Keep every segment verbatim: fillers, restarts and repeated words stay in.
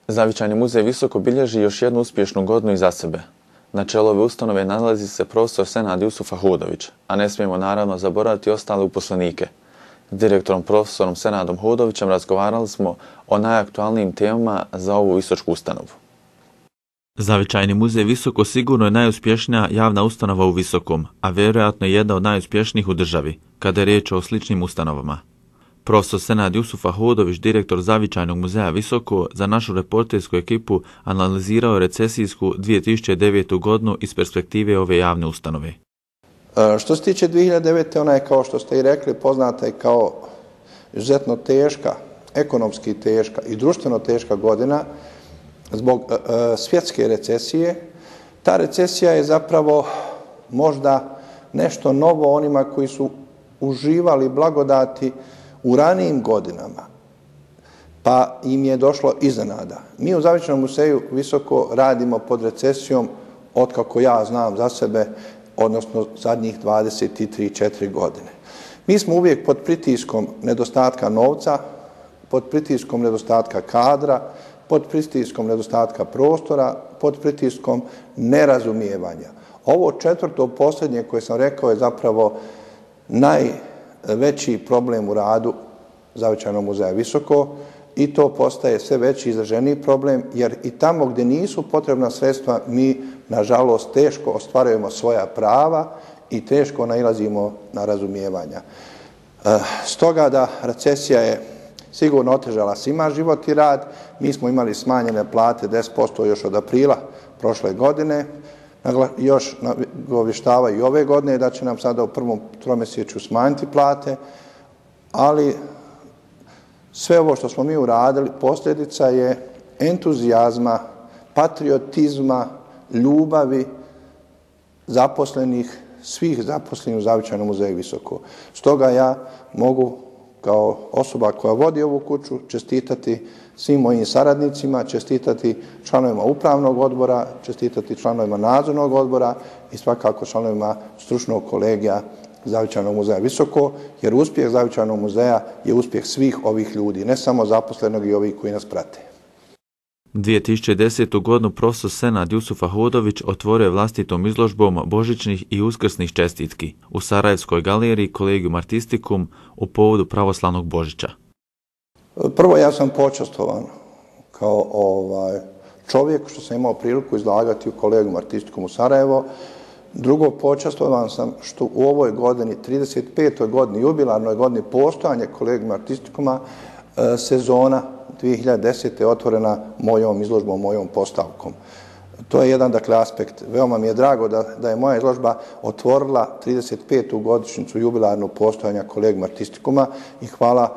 Zavičajni muzej Visoko bilježi još jednu uspješnu godinu iza sebe. Na čelu ove ustanove nalazi se profesor Senad Jusufa Hudović, a ne smijemo naravno zaboraviti ostale uposlenike. S direktorom profesorom Senadom Hudovićem razgovarali smo o najaktualnijim temama za ovu visočku ustanovu. Zavičajni muzej Visoko sigurno je najuspješnija javna ustanova u Visokom, a vjerojatno je jedna od najuspješnijih u državi, kada je riječ o sličnim ustanovama. Profesor Senad Jusufa Hudović, direktor Zavičajnog muzeja Visoko, za našu reportersku ekipu analizirao recesijsku dvije tisuće devetu godinu iz perspektive ove javne ustanove. Što se tiče dvije hiljade devete. ona je, kao što ste i rekli, poznata i kao izuzetno teška, ekonomski teška i društveno teška godina zbog uh, svjetske recesije. Ta recesija je zapravo možda nešto novo onima koji su uživali blagodati u ranijim godinama, pa im je došlo iznenada. Mi u Zavičajnom muzeju Visoko radimo pod recesijom otkako ja znam za sebe, odnosno zadnjih dvadeset tri četiri godine. Mi smo uvijek pod pritiskom nedostatka novca, pod pritiskom nedostatka kadra, pod pritiskom nedostatka prostora, pod pritiskom nerazumijevanja. Ovo četvrto, posljednje koje sam rekao, je zapravo najveći problem u radu Zavičajnog muzeja Visoko i to postaje sve veći izraženiji problem, jer i tamo gdje nisu potrebna sredstva mi, nažalost, teško ostvarujemo svoja prava i teško nailazimo na razumijevanja. E, stoga da recesija je sigurno otežala svima život i rad. Mi smo imali smanjene plate deset posto još od aprila prošle godine. Još obavještavaju i ove godine da će nam sada u prvom tromjesečju smanjiti plate, ali sve ovo što smo mi uradili posljedica je entuzijazma, patriotizma, ljubavi zaposlenih, svih zaposlenih u Zavičajnom muzeju Visoko. Stoga ja mogu kao osoba koja vodi ovu kuću čestitati svim mojim saradnicima, čestitati članovima upravnog odbora, čestitati članovima nadzornog odbora i svakako članovima stručnog kolegija Zavičajnog muzeja Visoko, jer uspjeh Zavičajnog muzeja je uspjeh svih ovih ljudi, ne samo zaposlenog i ovih koji nas prate. dvije tisuće desetu. godinu profesor Senad Jusufa Hudović otvorio je vlastitom izložbom božićnih i uskrsnih čestitki u Sarajevskoj galeriji Collegium Artisticum u povodu pravoslavnog Božića. Prvo, ja sam počastovan kao ovaj, čovjek što sam imao priliku izlagati u Collegium Artisticum u Sarajevo. Drugo, počastovan sam što u ovoj godini, trideset petoj godini, jubilarnoj godini postojanja Collegium Artisticuma, sezona dvije hiljade desete. otvorena mojom izložbom, mojom postavkom. To je jedan, dakle, aspekt. Veoma mi je drago da, da je moja izložba otvorila trideset petu godišnjicu jubilarnog postojanja Collegium Artisticuma i hvala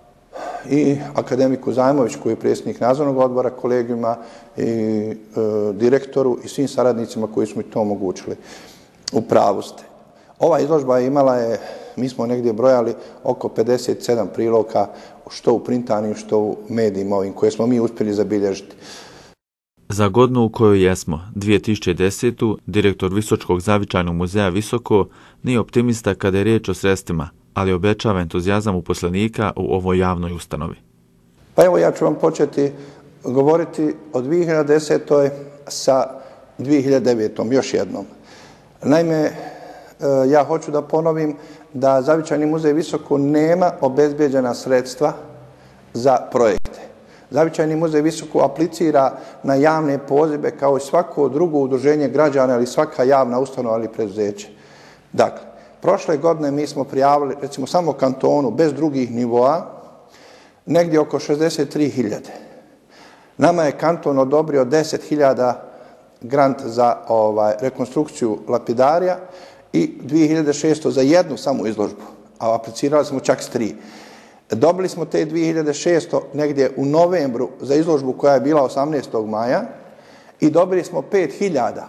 i akademiku Zajmoviću, koji je predsjednik nadzornog odbora kolegijuma, i e, direktoru i svim saradnicima koji su mi to omogućili. U pravu ste. Ova izložba imala je, mi smo negdje brojali, oko pedeset sedam priloga, što u printanim, što u medijima ovim, koje smo mi uspjeli zabilježiti. Za godinu u kojoj jesmo, dvije tisuće desetu. direktor Visočkog Zavičajnog muzeja Visoko nije optimista kada je riječ o sredstvima, ali obećava entuzijazam uposlenika u ovoj javnoj ustanovi. Pa evo, ja ću vam početi govoriti o dvije hiljade desetoj. sa dvije hiljade devetom. još jednom. Naime, ja hoću da ponovim da Zavičajni muzej Visoko nema obezbeđena sredstva za projekte. Zavičajni muzej Visoko aplicira na javne pozive kao i svako drugo udruženje građana ili svaka javna ustanova ili preduzeće. Dakle, prošle godine mi smo prijavili, recimo samo kantonu, bez drugih nivoa, negdje oko šezdeset tri hiljade. Nama je kanton odobrio deset hiljada grant za ovaj, rekonstrukciju lapidarija i dvije hiljade šesto za jednu samu izložbu, a aplicirali smo čak s tri. Dobili smo te dvije hiljade šesto negdje u novembru za izložbu koja je bila osamnaestog maja i dobili smo pet hiljada.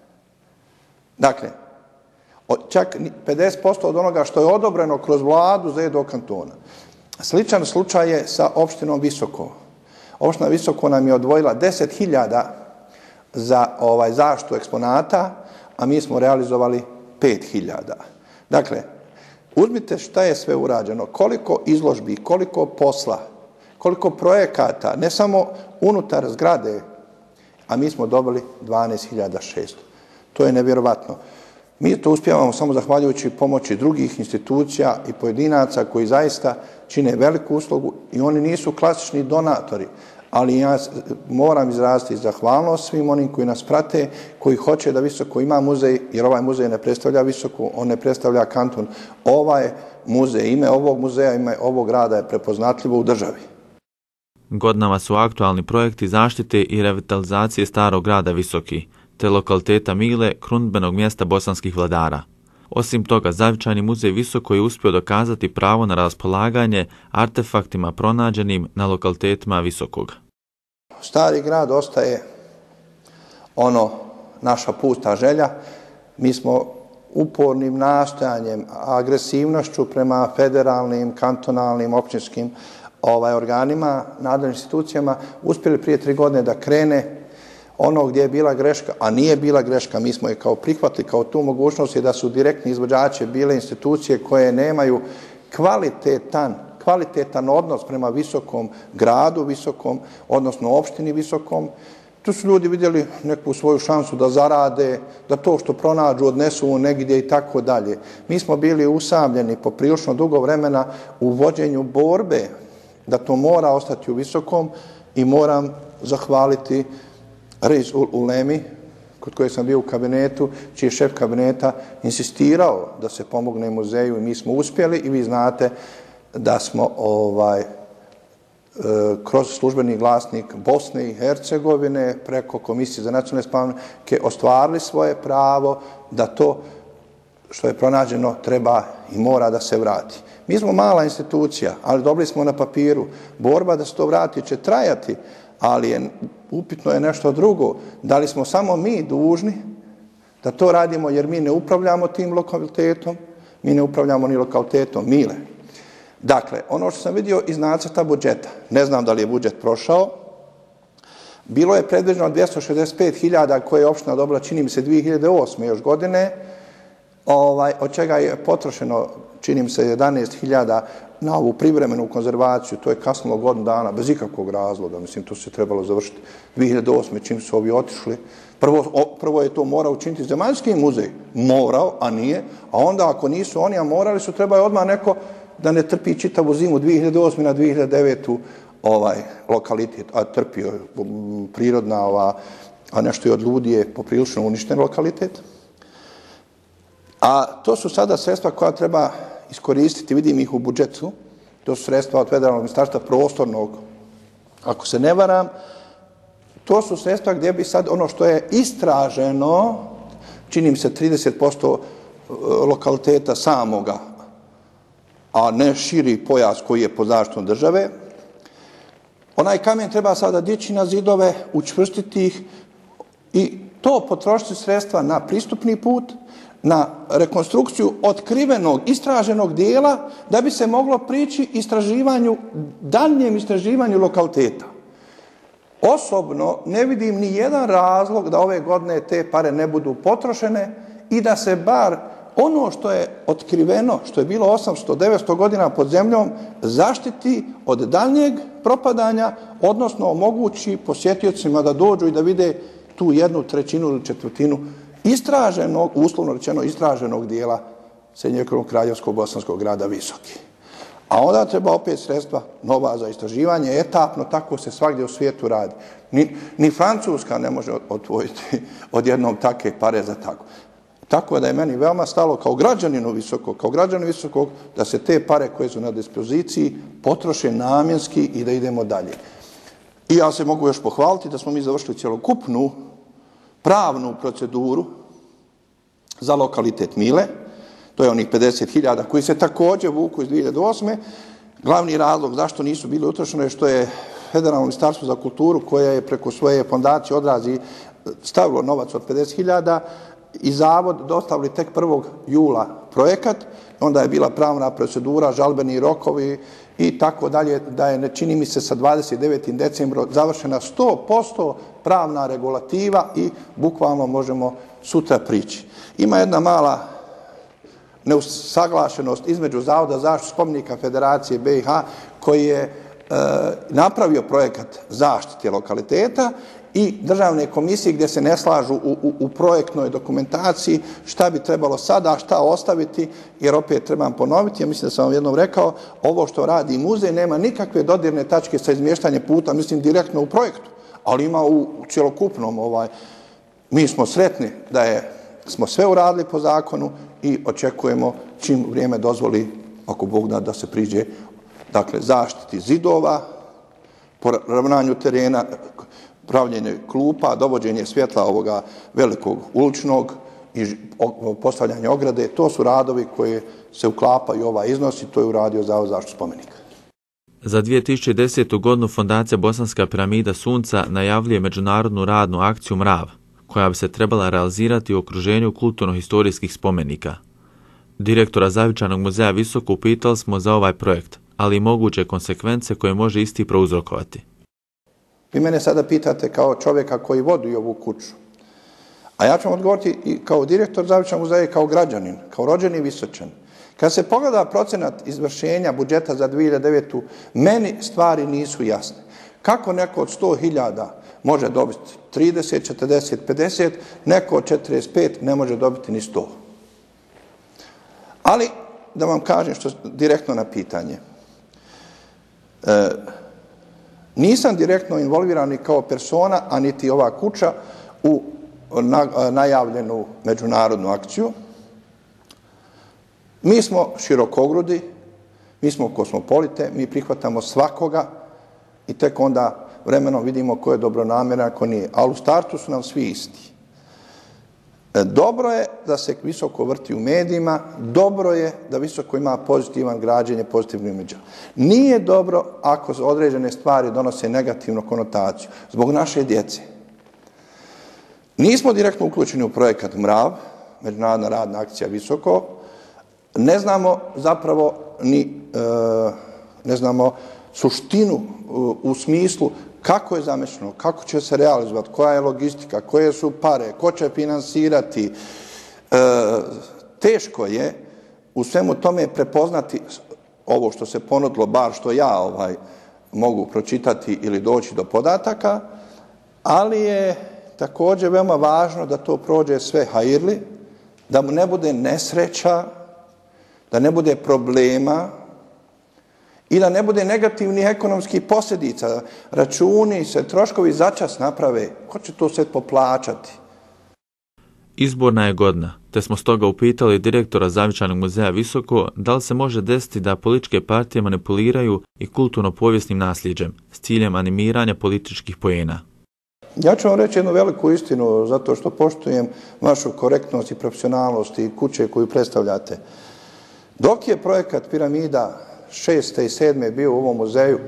Dakle, čak pedeset posto od onoga što je odobreno kroz vladu za jednog kantona. Sličan slučaj je sa opštinom Visoko. Opština Visoko nam je odvojila deset hiljada za ovaj, zaštitu eksponata, a mi smo realizovali pet hiljada. Dakle, uzmite šta je sve urađeno, koliko izložbi, koliko posla, koliko projekata, ne samo unutar zgrade, a mi smo dobili dvanaest hiljada šesto. To je nevjerovatno. Mi to uspijevamo samo zahvaljujući pomoći drugih institucija i pojedinaca koji zaista čine veliku uslugu i oni nisu klasični donatori, ali ja moram izraziti zahvalnost svim onim koji nas prate, koji hoće da Visoko ima muzej, jer ovaj muzej ne predstavlja Visoku, on ne predstavlja kanton. Ovaj muzej, ime ovog muzeja, ime ovog grada je prepoznatljivo u državi. Godinama su aktualni projekti zaštite i revitalizacije starog grada Visoki, te lokaliteta Mile, krunidbenog mjesta bosanskih vladara. Osim toga, Zavičajni muzej Visoko je uspio dokazati pravo na raspolaganje artefaktima pronađenim na lokalitetima Visokog. Stari grad ostaje ono naša pusta želja. Mi smo upornim nastojanjem, agresivnošću prema federalnim, kantonalnim, općinskim ovaj, organima, nadležnim institucijama uspjeli prije tri godine da krene ono gdje je bila greška, a nije bila greška, mi smo je kao prihvatili kao tu mogućnost i da su direktni izvođači bile institucije koje nemaju kvalitetan, kvalitetan odnos prema Visokom gradu, Visokom, odnosno opštini Visokom. Tu su ljudi vidjeli neku svoju šansu da zarade, da to što pronađu odnesu negdje i tako dalje. Mi smo bili usamljeni poprilično dugo vremena u vođenju borbe da to mora ostati u Visokom i moram zahvaliti Reis Ulemi, kod koje sam bio u kabinetu, čiji je šef kabineta insistirao da se pomogne muzeju i mi smo uspjeli i vi znate da smo ovaj, kroz službeni glasnik Bosne i Hercegovine preko Komisije za nacionalne spomenike ostvarili svoje pravo da to što je pronađeno treba i mora da se vrati. Mi smo mala institucija, ali dobili smo na papiru. Borba da se to vrati će trajati, ali je, upitno je nešto drugo. Da li smo samo mi dužni da to radimo jer mi ne upravljamo tim lokalitetom, mi ne upravljamo ni lokalitetom Mile. Dakle, ono što sam vidio iz nacrta budžeta, ne znam da li je budžet prošao, bilo je predviđeno dvjesto šezdeset pet hiljada koje je opština dobila, čini mi se, dvije hiljade osme još godine, ovaj, od čega je potrošeno, čini mi se, jedanaest hiljada na ovu privremenu konzervaciju. To je kasnilo godinu dana, bez ikakvog razloga. Mislim, to se trebalo završiti dvije hiljade osme čim su ovi otišli. Prvo, o, prvo je to morao učiniti Zemaljski muzej. Morao, a nije. A onda ako nisu oni, a morali su, treba je odmah neko da ne trpi čitavu zimu dvije hiljade osme na dvije hiljade devete ovaj lokalitet, a trpio prirodna, ova, a nešto i od ljudi je poprilično uništen lokalitet. A to su sada sredstva koja treba iskoristiti, vidim ih u budžetu, to su sredstva od Federalnog ministarstva prostornog, ako se ne varam, to su sredstva gdje bi sad ono što je istraženo, čini mi se trideset posto lokaliteta samoga, a ne širi pojas koji je pod zaštitom države, onaj kamen treba sada dići na zidove, učvrstiti ih i to potrošiti sredstva na pristupni put, na rekonstrukciju otkrivenog, istraženog dijela, da bi se moglo prići istraživanju, daljnjem istraživanju lokaliteta. Osobno ne vidim ni jedan razlog da ove godine te pare ne budu potrošene i da se bar ono što je otkriveno, što je bilo osamsto do devetsto godina pod zemljom, zaštiti od daljnjeg propadanja, odnosno omogući posjetiocima da dođu i da vide tu jednu trećinu ili četvrtinu istraženog, uslovno rečeno istraženog dijela srednjovjekovnog kraljevskog bosanskog grada Visoki. A onda treba opet sredstva nova za istraživanje, etapno, tako se svagdje u svijetu radi. Ni, ni Francuska ne može odvojiti od jednom takve pare za tako. Tako da je meni veoma stalo kao građaninu Visokog, kao građaninu Visokog, da se te pare koje su na dispoziciji potroše namjenski i da idemo dalje. I ja se mogu još pohvaliti da smo mi završili cjelokupnu pravnu proceduru za lokalitet Mile, to je onih pedeset hiljada koji se također vuku iz dvije hiljade osme. Glavni razlog zašto nisu bili utrošeni je što je Federalno ministarstvo za kulturu, koje je preko svoje fondacije Odrazi stavilo novac od pedeset hiljada i zavod dostavili tek prvog jula projekat, onda je bila pravna procedura, žalbeni rokovi i tako dalje, da je, ne čini mi se, sa dvadeset devetim decembrom završena sto posto pravna regulativa i bukvalno možemo sutra prići. Ima jedna mala neusaglašenost između Zavoda za zaštitu spomenika Federacije B i H, koji je napravio projekat zaštite lokaliteta i državne komisije gdje se ne slažu u, u, u projektnoj dokumentaciji šta bi trebalo sada, šta ostaviti, jer opet trebam ponoviti, ja mislim da sam vam jednom rekao, ovo što radi muzej nema nikakve dodirne tačke sa izmještanjem puta, mislim direktno u projektu, ali ima u, u cjelokupnom. Ovaj, mi smo sretni da je, smo sve uradili po zakonu i očekujemo čim vrijeme dozvoli, ako Bog da, da se priđe dakle, zaštiti zidova, poravnanju terena, pravljenje klupa, dovođenje svjetla ovoga velikog uličnog i postavljanje ograde. To su radovi koji se uklapaju u ovaj iznos i to je uradio Zavod za zaštitu spomenika. Za dvije tisuće desetu. godinu Fondacija Bosanska piramida Sunca najavljuje međunarodnu radnu akciju Mrav, koja bi se trebala realizirati u okruženju kulturno-historijskih spomenika. Direktora Zavičajnog muzeja Visoko upitali smo za ovaj projekt, ali i moguće konsekvence koje može isti prouzrokovati. Vi mene sada pitate kao čovjeka koji vodi ovu kuću, a ja ću vam odgovoriti i kao direktor Zavičajnog muzeja i kao građanin, kao rođeni Visočan. Kad se pogleda procenat izvršenja budžeta za dvije hiljade devetu. meni stvari nisu jasne. Kako neko od sto hiljada može dobiti trideset, četrdeset, pedeset, neko od četrdeset pet ne može dobiti ni sto. Ali, da vam kažem što direktno na pitanje. E, nisam direktno involviran ni kao persona, a niti ova kuća u na, najavljenu međunarodnu akciju. Mi smo širokogrudi, mi smo kosmopolite, mi prihvatamo svakoga i tek onda vremenom vidimo ko je dobronamjeran, ko nije. Ali u startu su nam svi isti. Dobro je da se Visoko vrti u medijima, dobro je da Visoko ima pozitivan građenje, pozitivnu imidža. Nije dobro ako određene stvari donose negativnu konotaciju zbog naše djece. Nismo direktno uključeni u projekat Mrav, međunarodna radna akcija Visoko. Ne znamo zapravo ni ne znamo suštinu u smislu kako je zamišljeno, kako će se realizovati, koja je logistika, koje su pare, ko će finansirati. E, teško je u svemu tome prepoznati ovo što se ponudilo, bar što ja ovaj, mogu pročitati ili doći do podataka, ali je također veoma važno da to prođe sve hajirli, da mu ne bude nesreća, da ne bude problema, i da ne bude negativnih ekonomskih posljedica. Računi se, troškovi začas naprave. Ko će to sve poplaćati? Izborna je godina, te smo stoga upitali direktora Zavičajnog muzeja Visoko da li se može desiti da političke partije manipuliraju i kulturno-povijesnim nasljeđem s ciljem animiranja političkih poena. Ja ću vam reći jednu veliku istinu, zato što poštujem vašu korektnost i profesionalnost i kuće koju predstavljate. Dok je projekat Piramida šeste i sedme bio u ovom muzeju,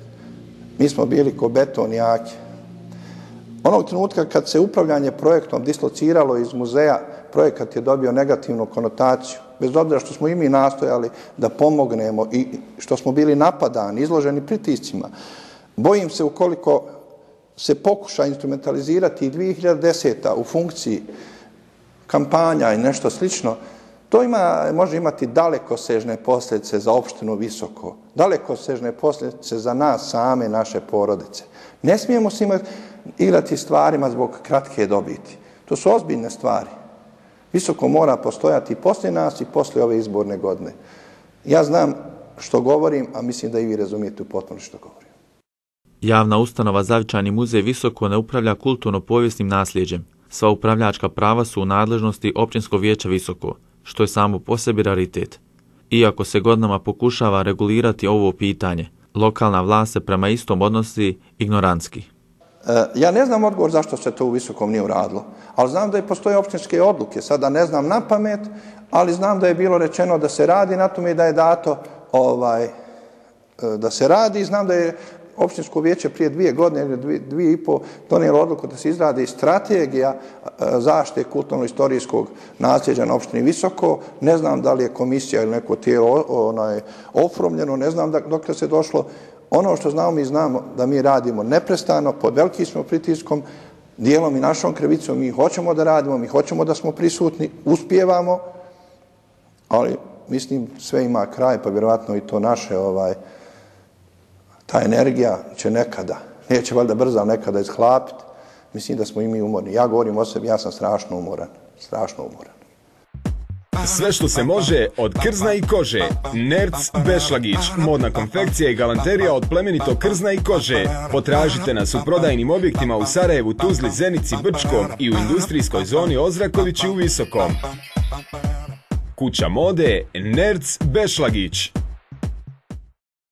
mi smo bili ko beton jaki. Onog trenutka kad se upravljanje projektom dislociralo iz muzeja, projekat je dobio negativnu konotaciju. Bez obzira što smo i mi nastojali da pomognemo i što smo bili napadani, izloženi pritiscima. Bojim se ukoliko se pokuša instrumentalizirati i dvije hiljade deseta. u funkciji kampanja i nešto slično, to ima, može imati dalekosežne posljedice za opštinu Visoko, dalekosežne posljedice za nas same, naše porodice. Ne smijemo se imati, igrati stvarima zbog kratke dobiti. To su ozbiljne stvari. Visoko mora postojati i poslije nas i poslije ove izborne godine. Ja znam što govorim, a mislim da i vi razumijete u potpuno što govorim. Javna ustanova Zavičajni muzej Visoko ne upravlja kulturno-povijesnim nasljeđem. Sva upravljačka prava su u nadležnosti Općinskog vijeća Visoko, što je samo po sebi raritet. Iako se godinama pokušava regulirati ovo pitanje, lokalna vlast se prema istom odnosi ignorantski. E, ja ne znam odgovor zašto se to u Visokom nije uradilo, ali znam da je postoje općinske odluke. Sada ne znam na pamet, ali znam da je bilo rečeno da se radi na tome i da je dato ovaj, da se radi. Znam da je Općinsko vijeće prije dvije godine ili dvije, dvije i po donijelo odluku da se izradi strategija zaštite kulturno-istorijskog nasljeđa na opštini Visoko. Ne znam da li je komisija ili neko tijelo onaj, oformljeno, ne znam dok se došlo. Ono što znamo, mi znamo da mi radimo neprestano, pod velikim smo pritiskom, dijelom i našom krivicom, mi hoćemo da radimo, mi hoćemo da smo prisutni, uspijevamo, ali mislim sve ima kraj, pa vjerovatno i to naše ovaj, ta energija će nekada, neće valjda brzo, ali nekada ishlapiti. Mislim da smo i mi umorni. Ja govorim o sebi, ja sam strašno umoran. Strašno umoran. Sve što se može od krzna i kože. Nerz Bešlagić, modna konfekcija i galanterija od plemenitog krzna i kože. Potražite nas u prodajnim objektima u Sarajevu, Tuzli, Zenici, Brčkom i u industrijskoj zoni Ozraković i u Visokom. Kuća mode Nerz Bešlagić.